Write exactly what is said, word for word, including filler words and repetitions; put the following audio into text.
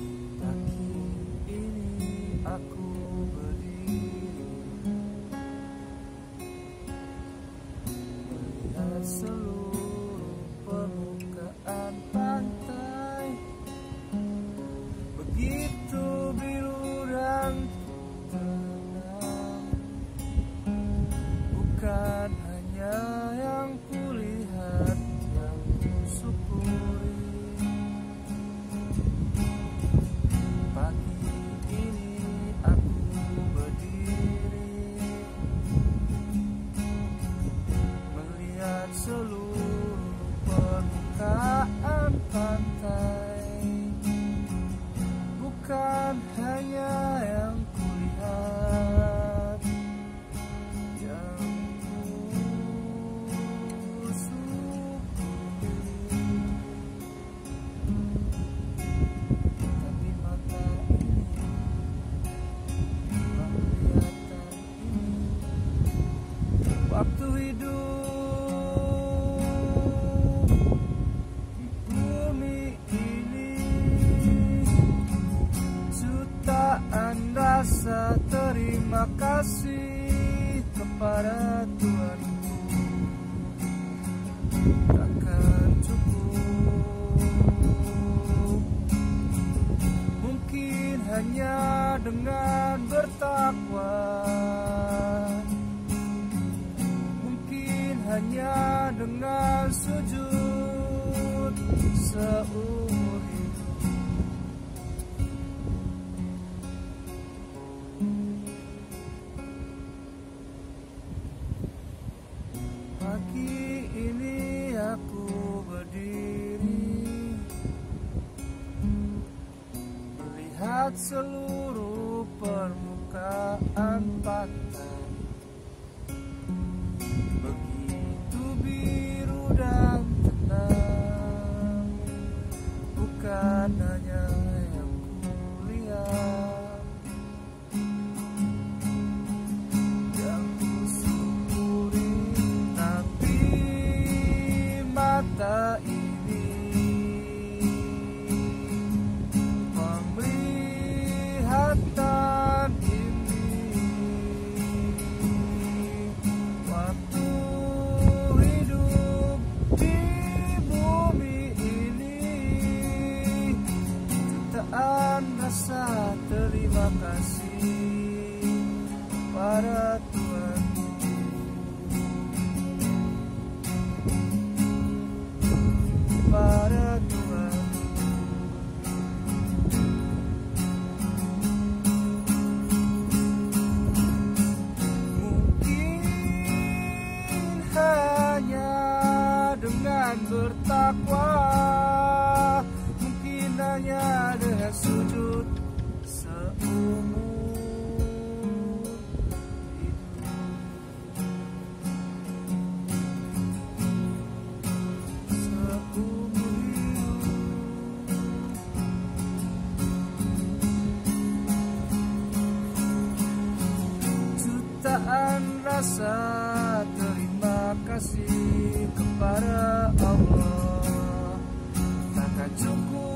Pagi ini aku berdiri melihat seluruh permukaan pantai, begitu biru dan tenang. Bukan hanya yang kulihat, yang kusyukuri. Pagi ini aku berdiri melihat seluruh permukaan pantai, bukan hanya yang kulihat, yang kusyukuri. Tapi mata ini, penglihatan ini, waktu hidup di bumi ini, jutaan rasa terima kasih kepada Tuhanku takkan cukup. Mungkin hanya dengan bertakwa, mungkin hanya dengan sujud seumur hidup. Pagi ini aku berdiri melihat seluruh permukaan pantai, begitu biru dan tenang. Bukan hanya yang kulihat, yang kusyukuri. Tapi mata ini, penglihatan ini, waktu hidup di bumi ini, jutaan rasa terima kasih pada Tuhan. Pada Tuhan. Mungkin hanya dengan bertakwa, mungkin hanya dengan sujud seumur hidup. Seumur hidup. Jutaan rasa terima kasih kepada Allah takkan cukup.